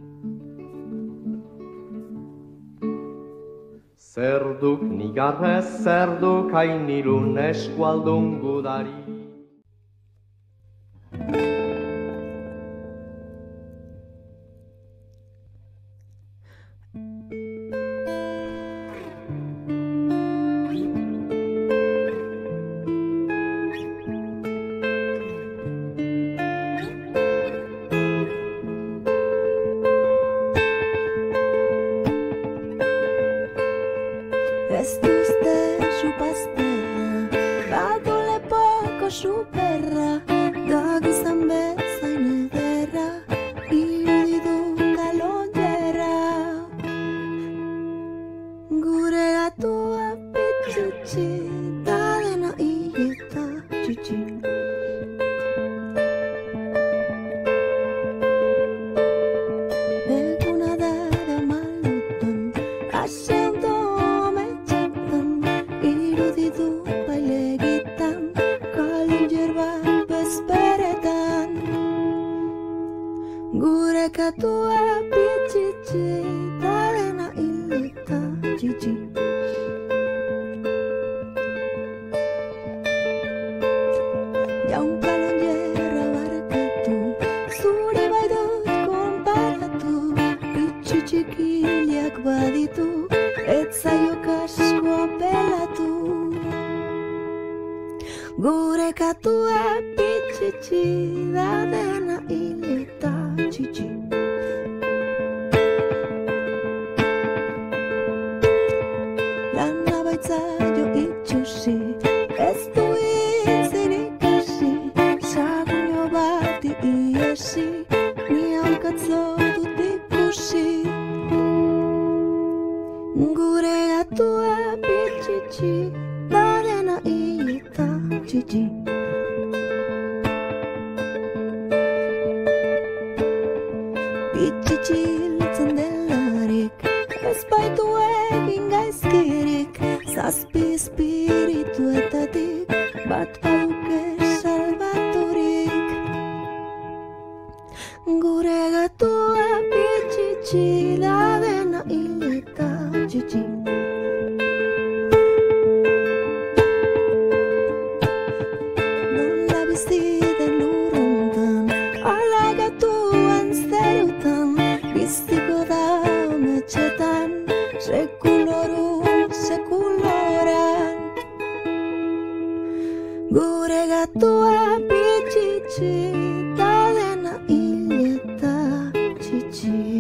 Zer duk nigarrez, zer duk hainilun eskualdun gudari. Ez duzte supazterra, badu lepoko superra, da gizan bezain ederra, irudi du galonjera. Gure gatua pitxutxi, da dena hileta txitxi. Eguna dara malutan, aseundo iruditu bailegitan, kalonjer bat bezperetan. Gure katua pitxitxi, da dena hileta txitxi. Jaun kalonjerra barkatu, zure bai dut konparatu, pitxitxikileak baditu, ez zaio kasko pelatu. Gure katua pitxitxi, da dena hileta txitxi. Lana baitzaio itxusi, ez du hitzen ikasi, saguño bati iesi, ni haukatzo dut ikusi. Gure gatua pitxitxi, da dena hileta txitxi. Pitxitxi hiltzen delarik, ez baitu egin gaizkirik, zazpi espirituetatik, bat baduke salbaturik. Gure gatua pitxitxi, da dena hileta txitxi. Nola bizi den lurruntan, ala gatuan zerutan, biziko da ametxetan, sekulorun sekuloran. Gure gatua pitxitxi, da dena hileta txitxi.